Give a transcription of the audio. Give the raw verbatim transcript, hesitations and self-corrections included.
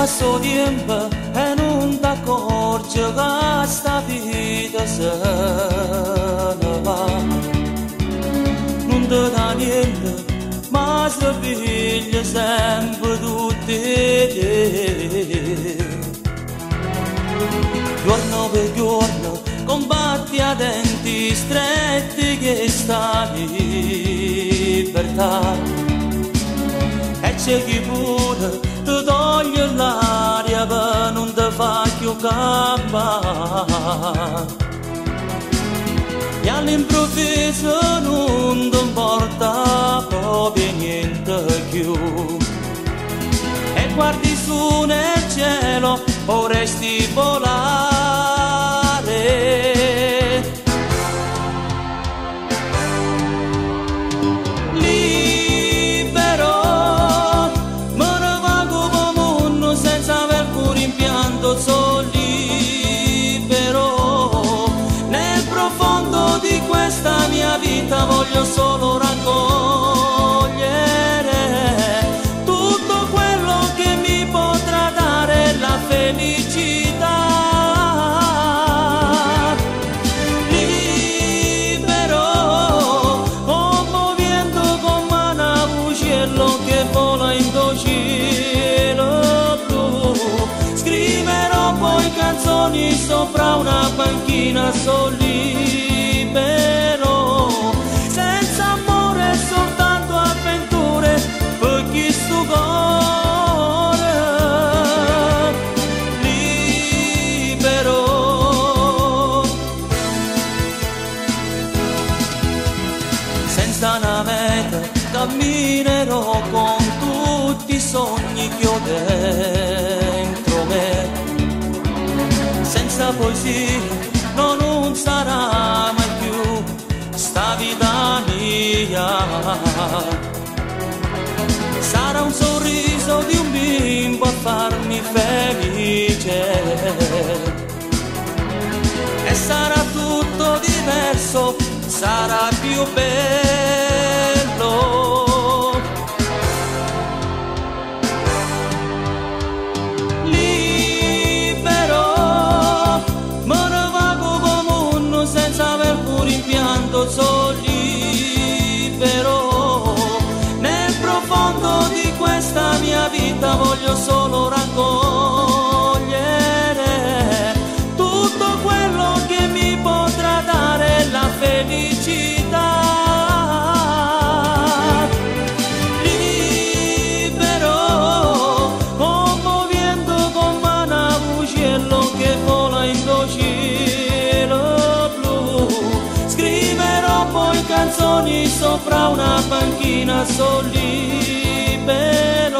Passa tempo e non ti accorgi che sta vita se ne va. Non ti dà niente, ma sveglia sempre tutte te. Giorno per giorno combatti a denti stretti che sta libertà. E c'è chi pure ti toglie l'aria per non ti fa più campare. E all'improvviso non ti importa proprio niente più. E guardi su nel cielo o resti volare. Sono libero, nel profondo di questa mia vita voglio solo raccogliere tutto quello che mi potrà dare la felicità. Libero, oh, muovendo con mano uccello che vola in cielo blu. Scriverò poi canzoni sopra una panchina, sono libero, senza amore, soltanto avventure per chi sto cuore. Libero, senza una meta camminerò con tutti i sogni che ho dentro me. Senza poesia no, non sarà mai più sta vita mia. Sarà un sorriso di un bimbo a farmi felice. E sarà tutto diverso, sarà più bello. Sono libero, nel profondo di questa mia vita voglio solo raccogliere tutto quello che mi potrà dare la felicità. Libero, oh, muovendo con mano uccello che vola in cielo blu. Scriverò poi canzoni sopra una panchina, sono libero.